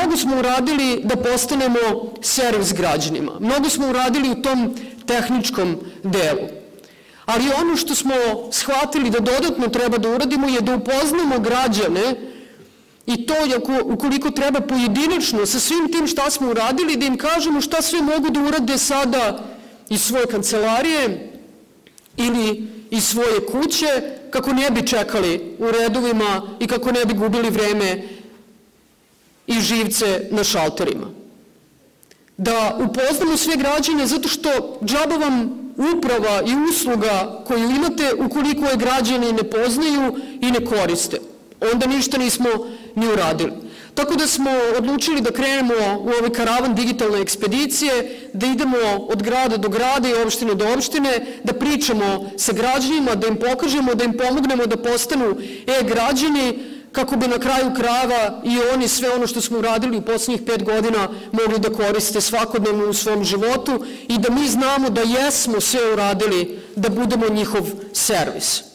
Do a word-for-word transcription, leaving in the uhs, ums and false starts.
mnogo smo uradili da postanemo servis građanima. Mnogo smo uradili u tom tehničkom delu. Ali ono što smo shvatili da dodatno treba da uradimo je da upoznamo građane i to ukoliko treba pojedinačno sa svim tim šta smo uradili, da im kažemo šta sve mogu da urade sada iz svoje kancelarije ili iz svoje kuće, kako ne bi čekali u redovima i kako ne bi gubili vreme i živce na šalterima. Da upoznamo sve građane zato što džaba vam uprava i usluga koju imate ukoliko je građani ne poznaju i ne koriste. Onda ništa nismo ni uradili. Tako da smo odlučili da krenemo u ovaj karavan digitalne ekspedicije, da idemo od grada do grada i opštine do opštine, da pričamo sa građanima, da im pokažemo, da im pomognemo da postanu e-građani, kako bi na kraju krajeva i oni sve ono što smo uradili u poslednjih pet godina mogli da koriste svakodnevno u svom životu i da mi znamo da jesmo sve uradili da budemo njihov servis.